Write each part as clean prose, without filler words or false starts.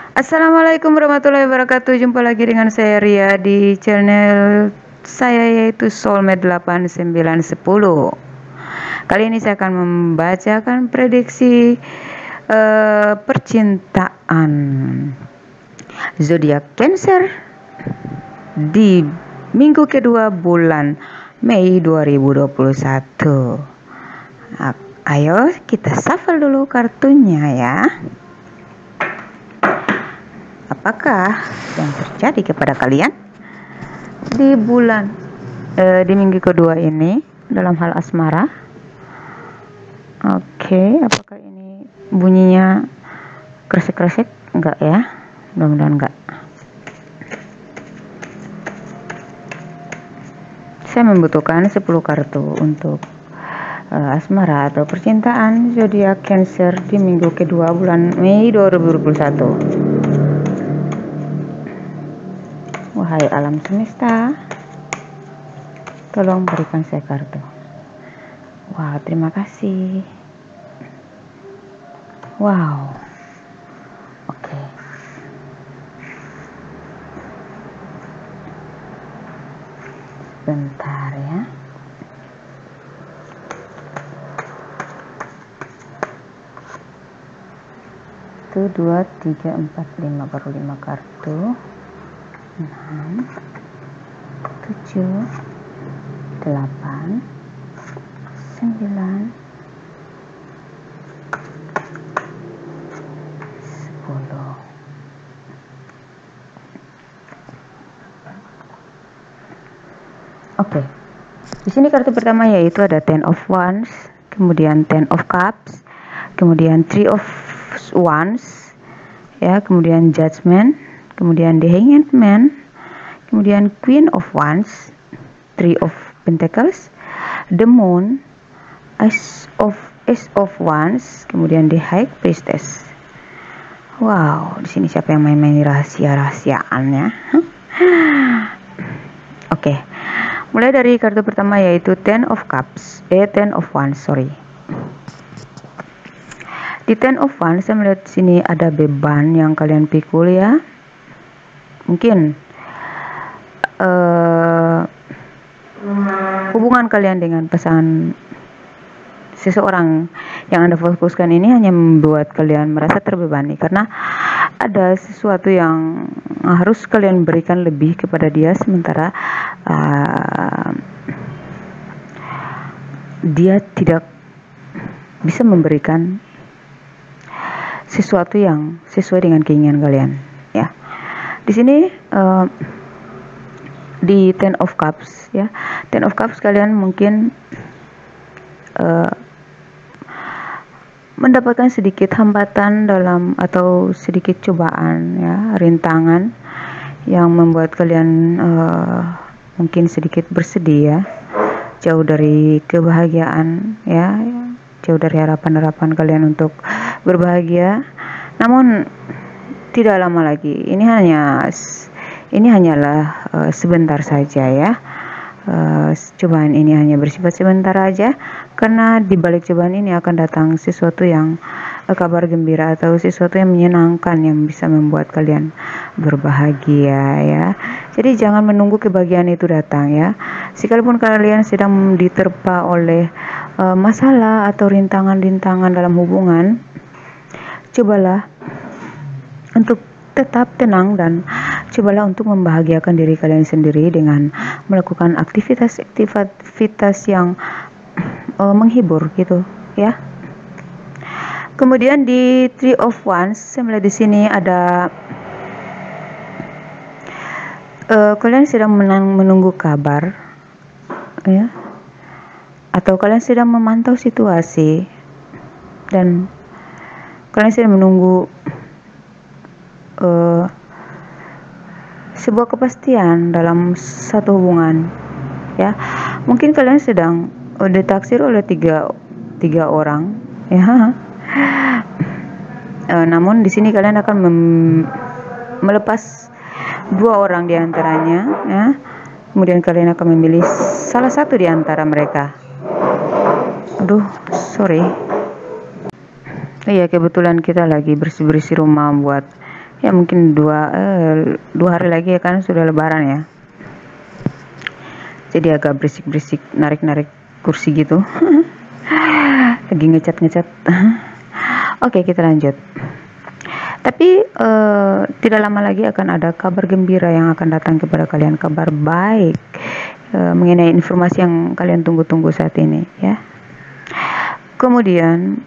Assalamualaikum warahmatullahi wabarakatuh. Jumpa lagi dengan saya Ria di channel saya, yaitu Soulmate 8910. Kali ini saya akan membacakan prediksi percintaan zodiak Cancer di minggu kedua bulan Mei 2021. Ayo kita shuffle dulu kartunya ya. Apakah yang terjadi kepada kalian di di minggu kedua ini dalam hal asmara? Oke, apakah ini bunyinya kresek-kresek? Enggak ya, mudah-mudahan enggak. Saya membutuhkan 10 kartu untuk asmara atau percintaan zodiak Cancer di minggu kedua bulan Mei 2021. Wahai alam semesta, tolong berikan saya kartu. Wow, terima kasih. Wow. Oke. Bentar ya. Itu 2, 3, 4, 5, baru 5 kartu. 6, 7, 8, 9, 10. Oke. Di sini kartu pertama yaitu ada Ten of Wands, kemudian Ten of Cups, kemudian Three of Wands, ya, kemudian Judgment, kemudian The Hanged Man, kemudian Queen of Wands, Three of Pentacles, The Moon, Ace of Wands, kemudian The High Priestess. Wow, di sini siapa yang main-main rahasia-rahasiaannya? Oke. Mulai dari kartu pertama yaitu Ten of Wands, sorry. Di Ten of Wands saya melihat di sini ada beban yang kalian pikul ya. Mungkin hubungan kalian dengan pasangan seseorang yang Anda fokuskan ini hanya membuat kalian merasa terbebani karena ada sesuatu yang harus kalian berikan lebih kepada dia, sementara dia tidak bisa memberikan sesuatu yang sesuai dengan keinginan kalian ya. Di sini di Ten of Cups ya, Ten of Cups kalian mungkin mendapatkan sedikit hambatan dalam atau sedikit cobaan ya, rintangan yang membuat kalian mungkin sedikit bersedih ya, jauh dari kebahagiaan ya, jauh dari harapan-harapan kalian untuk berbahagia. Namun tidak lama lagi, ini hanyalah sebentar saja ya. Cobaan ini hanya bersifat sebentar aja, karena di balik cobaan ini akan datang sesuatu yang kabar gembira atau sesuatu yang menyenangkan yang bisa membuat kalian berbahagia ya. Jadi jangan menunggu kebahagiaan itu datang ya. Sekalipun kalian sedang diterpa oleh masalah atau rintangan-rintangan dalam hubungan, cobalah untuk tetap tenang dan cobalah untuk membahagiakan diri kalian sendiri dengan melakukan aktivitas yang menghibur gitu ya. Kemudian di Three of Wands saya melihat di sini ada kalian sedang menunggu kabar ya, atau kalian sedang memantau situasi dan kalian sedang menunggu sebuah kepastian dalam satu hubungan ya. Mungkin kalian sedang ditaksir oleh tiga orang ya. Namun di sini kalian akan melepas 2 orang di antaranya ya. Kemudian kalian akan memilih salah satu di antara mereka. Aduh, sorry. Iya, kebetulan kita lagi bersih-bersih rumah buat Ya mungkin dua hari lagi ya kan sudah lebaran ya. Jadi agak berisik-berisik, narik-narik kursi gitu. Lagi ngecat-ngecat. Oke, kita lanjut. Tapi tidak lama lagi akan ada kabar gembira yang akan datang kepada kalian, kabar baik mengenai informasi yang kalian tunggu-tunggu saat ini ya. Kemudian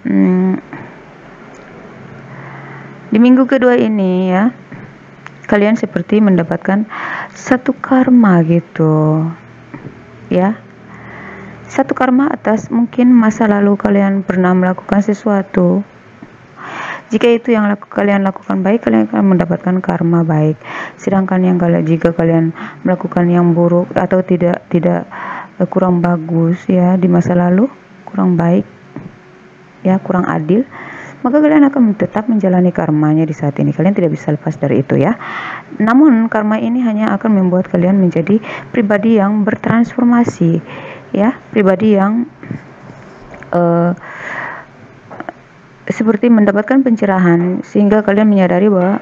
di minggu kedua ini ya, kalian seperti mendapatkan satu karma gitu ya. Satu karma atas mungkin masa lalu kalian pernah melakukan sesuatu. Jika itu yang kalian lakukan baik, kalian akan mendapatkan karma baik. Sedangkan jika kalian melakukan yang buruk atau tidak kurang bagus ya di masa lalu, kurang baik ya, kurang adil, maka kalian akan tetap menjalani karmanya di saat ini. Kalian tidak bisa lepas dari itu ya. Namun karma ini hanya akan membuat kalian menjadi pribadi yang bertransformasi ya, pribadi yang seperti mendapatkan pencerahan sehingga kalian menyadari bahwa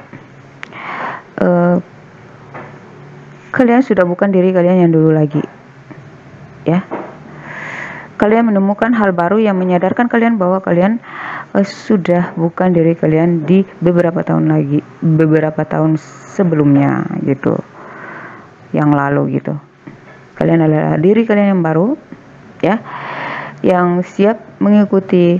kalian sudah bukan diri kalian yang dulu lagi ya. Kalian menemukan hal baru yang menyadarkan kalian bahwa kalian sudah bukan diri kalian di beberapa tahun sebelumnya gitu, yang lalu gitu. Kalian adalah diri kalian yang baru ya, yang siap mengikuti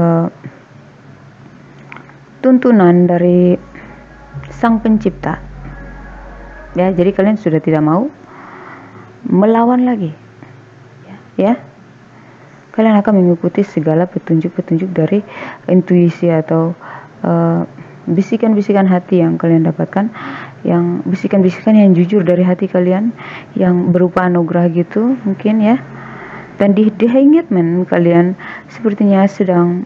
tuntunan dari Sang Pencipta ya. Jadi kalian sudah tidak mau melawan lagi ya. Kalian akan mengikuti segala petunjuk-petunjuk dari intuisi atau bisikan-bisikan hati yang kalian dapatkan, yang bisikan-bisikan yang jujur dari hati kalian, yang berupa anugerah gitu mungkin ya. Dan di engagement kalian sepertinya sedang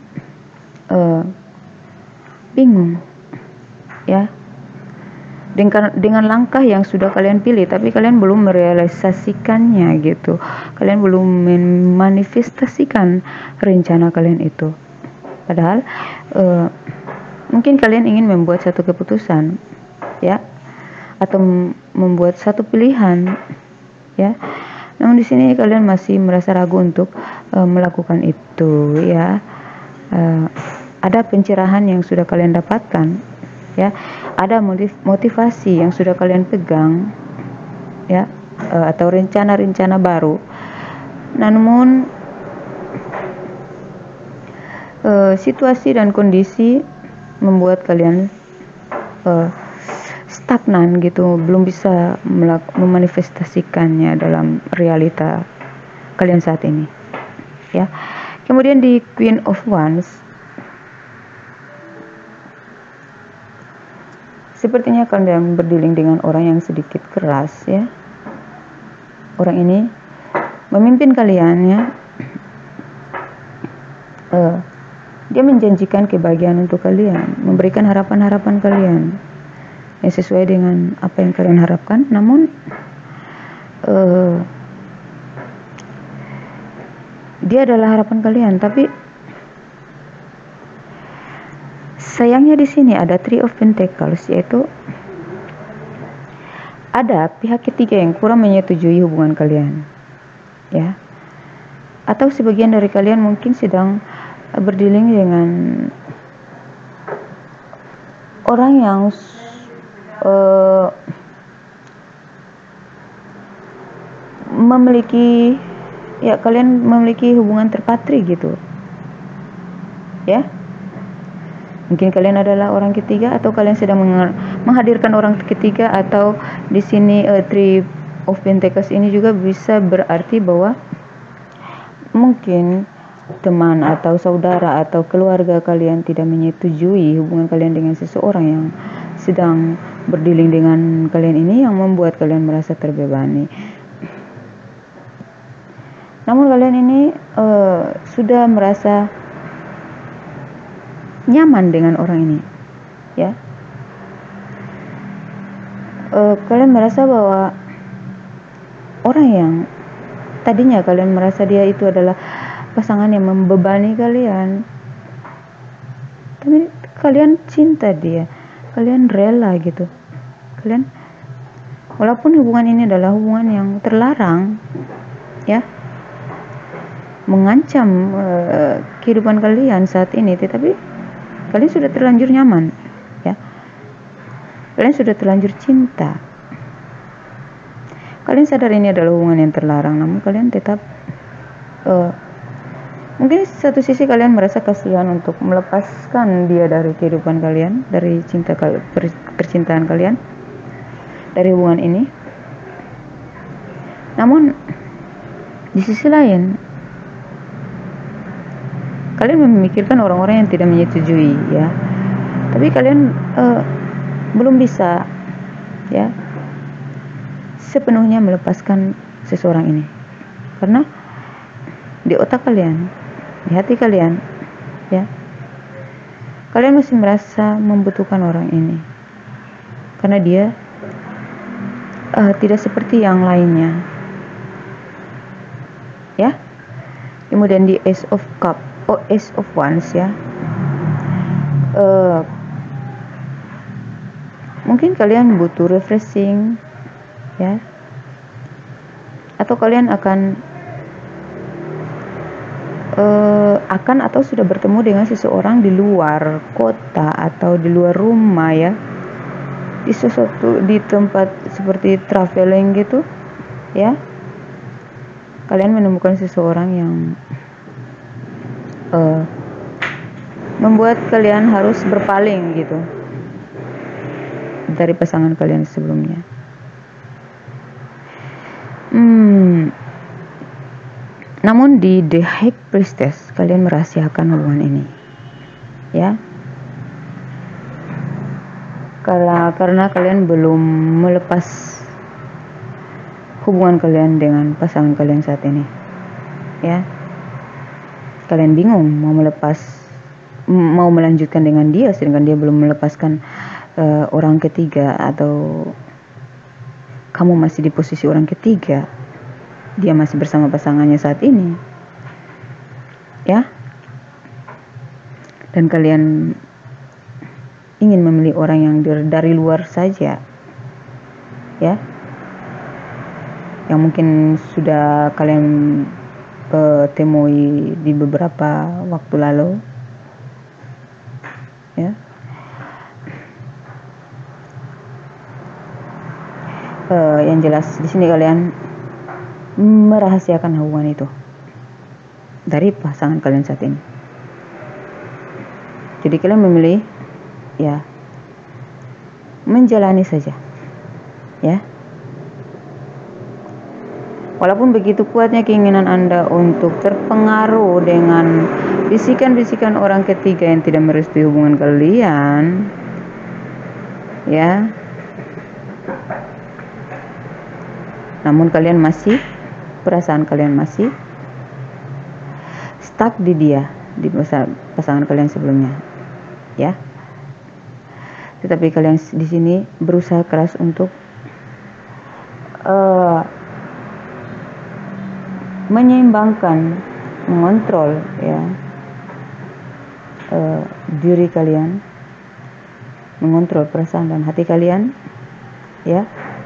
bingung ya dengan langkah yang sudah kalian pilih, tapi kalian belum merealisasikannya gitu. Kalian belum memanifestasikan rencana kalian itu. Padahal mungkin kalian ingin membuat satu keputusan ya, atau membuat satu pilihan ya. Namun di sini kalian masih merasa ragu untuk melakukan itu ya. Ada pencerahan yang sudah kalian dapatkan ya, ada motivasi yang sudah kalian pegang ya, atau rencana-rencana baru. Namun situasi dan kondisi membuat kalian stagnan gitu, belum bisa memanifestasikannya dalam realita kalian saat ini ya. Kemudian di Queen of Wands, sepertinya kalian berdealing dengan orang yang sedikit keras ya. Orang ini memimpin kalian ya. Dia menjanjikan kebahagiaan untuk kalian, memberikan harapan-harapan kalian yang sesuai dengan apa yang kalian harapkan. Namun dia adalah harapan kalian, tapi sayangnya di sini ada Three of Pentacles, yaitu ada pihak ketiga yang kurang menyetujui hubungan kalian ya. Atau sebagian dari kalian mungkin sedang berdealing dengan orang yang memiliki ya, kalian memiliki hubungan terpatri gitu ya. Mungkin kalian adalah orang ketiga, atau kalian sedang menghadirkan orang ketiga, atau di sini Three of Pentacles ini juga bisa berarti bahwa mungkin teman atau saudara atau keluarga kalian tidak menyetujui hubungan kalian dengan seseorang yang sedang berdealing dengan kalian ini, yang membuat kalian merasa terbebani. Namun kalian ini sudah merasa nyaman dengan orang ini ya. Kalian merasa bahwa orang yang tadinya kalian merasa dia itu adalah pasangan yang membebani kalian, tapi kalian cinta dia, kalian rela gitu. Kalian, walaupun hubungan ini adalah hubungan yang terlarang, ya, mengancam kehidupan kalian saat ini, tetapi kalian sudah terlanjur nyaman, ya. Kalian sudah terlanjur cinta. Kalian sadar ini adalah hubungan yang terlarang, namun kalian tetap mungkin satu sisi kalian merasa kasihan untuk melepaskan dia dari kehidupan kalian, dari percintaan kalian, dari hubungan ini. Namun di sisi lain, kalian memikirkan orang-orang yang tidak menyetujui, ya. Tapi kalian belum bisa, ya, sepenuhnya melepaskan seseorang ini, karena di otak kalian, di hati kalian, ya, kalian masih merasa membutuhkan orang ini karena dia tidak seperti yang lainnya, ya. Kemudian di Ace of Cup, Ace of Wands, ya, mungkin kalian butuh refreshing, ya, atau kalian akan atau sudah bertemu dengan seseorang di luar kota atau di luar rumah, ya, di tempat seperti traveling gitu, ya. Kalian menemukan seseorang yang membuat kalian harus berpaling gitu dari pasangan kalian sebelumnya. Namun di The High Priestess, kalian merahasiakan hubungan ini, ya, karena kalian belum melepas hubungan kalian dengan pasangan kalian saat ini, ya. Kalian bingung mau melanjutkan dengan dia, sedangkan dia belum melepaskan orang ketiga, atau kamu masih di posisi orang ketiga, dia masih bersama pasangannya saat ini, ya. Dan kalian ingin memilih orang yang dari luar saja, ya, yang mungkin sudah kalian temui di beberapa waktu lalu, ya. Yang jelas di sini kalian merahasiakan hubungan itu dari pasangan kalian saat ini. Jadi kalian memilih, ya, menjalani saja, ya. Walaupun begitu kuatnya keinginan Anda untuk terpengaruh dengan bisikan-bisikan orang ketiga yang tidak merestui hubungan kalian, ya, namun perasaan kalian masih stuck di dia, di pasangan kalian sebelumnya, ya. Tetapi kalian di sini berusaha keras untuk menyeimbangkan, mengontrol, ya, diri kalian, mengontrol perasaan dan hati kalian, ya,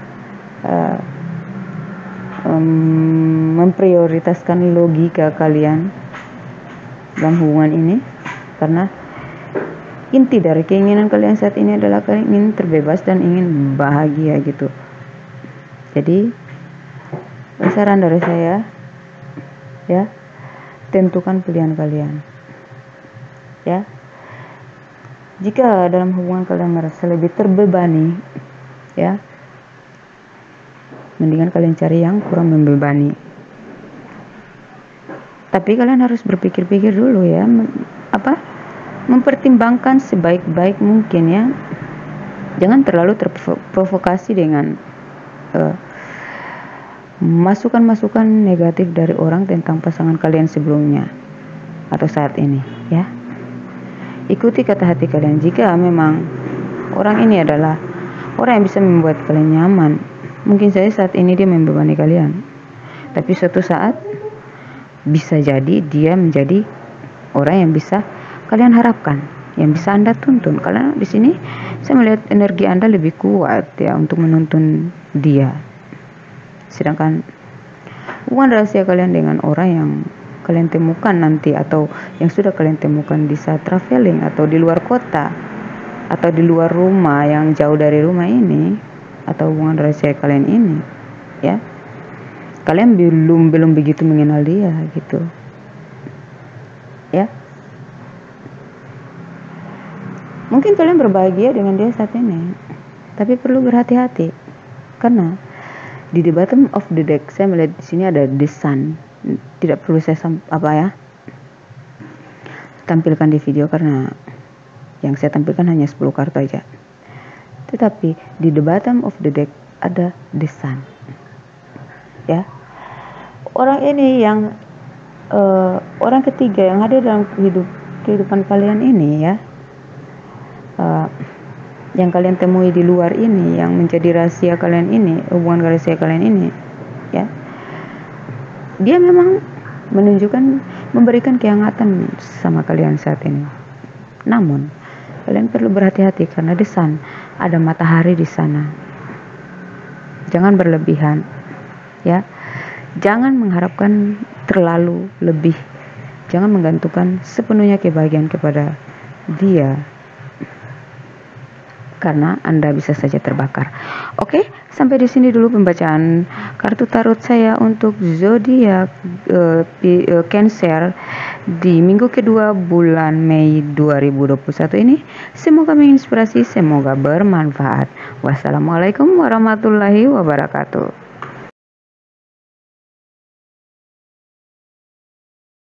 memprioritaskan logika kalian dalam hubungan ini, karena inti dari keinginan kalian saat ini adalah kalian ingin terbebas dan ingin bahagia gitu. Jadi saran dari saya, ya, tentukan pilihan kalian, ya. Jika dalam hubungan kalian merasa lebih terbebani, ya, mendingan kalian cari yang kurang membebani. Tapi kalian harus berpikir-pikir dulu, ya, mempertimbangkan sebaik-baik mungkin, ya. Jangan terlalu terprovokasi dengan masukan-masukan negatif dari orang tentang pasangan kalian sebelumnya atau saat ini, ya. Ikuti kata hati kalian. Jika memang orang ini adalah orang yang bisa membuat kalian nyaman, mungkin saja saat ini dia membebani kalian, tapi suatu saat bisa jadi dia menjadi orang yang bisa kalian harapkan, yang bisa Anda tuntun. Karena di sini saya melihat energi Anda lebih kuat ya untuk menuntun dia. Sedangkan hubungan rahasia kalian dengan orang yang kalian temukan nanti, atau yang sudah kalian temukan di saat traveling atau di luar kota atau di luar rumah, yang jauh dari rumah ini, atau hubungan rahasia kalian ini ya, kalian belum begitu mengenal dia gitu ya. Mungkin kalian berbahagia dengan dia saat ini, tapi perlu berhati-hati karena di the bottom of the deck saya melihat di sini ada the sun. Tidak perlu saya tampilkan di video karena yang saya tampilkan hanya 10 kartu aja. Tetapi di the bottom of the deck ada the sun. Ya. Orang ini yang orang ketiga yang ada dalam kehidupan kalian ini ya. Yang kalian temui di luar ini, yang menjadi rahasia kalian ini, hubungan rahasia kalian ini ya, dia memang memberikan kehangatan sama kalian saat ini. Namun kalian perlu berhati-hati karena di sana ada matahari di sana. Jangan berlebihan ya, jangan mengharapkan terlalu lebih, jangan menggantungkan sepenuhnya kebahagiaan kepada dia, karena Anda bisa saja terbakar. Oke, sampai di sini dulu pembacaan kartu tarot saya untuk zodiak Cancer di minggu kedua bulan Mei 2021 ini. Semoga menginspirasi, semoga bermanfaat. Wassalamualaikum warahmatullahi wabarakatuh.